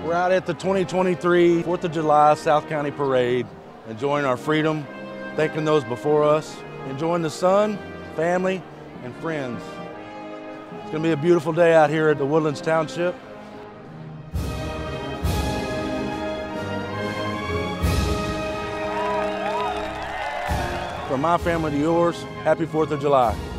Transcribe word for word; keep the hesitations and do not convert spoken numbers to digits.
We're out at the twenty twenty-three fourth of July South County Parade, enjoying our freedom, thanking those before us, enjoying the sun, family, and friends. It's going to be a beautiful day out here at the Woodlands Township. From my family to yours, happy fourth of July.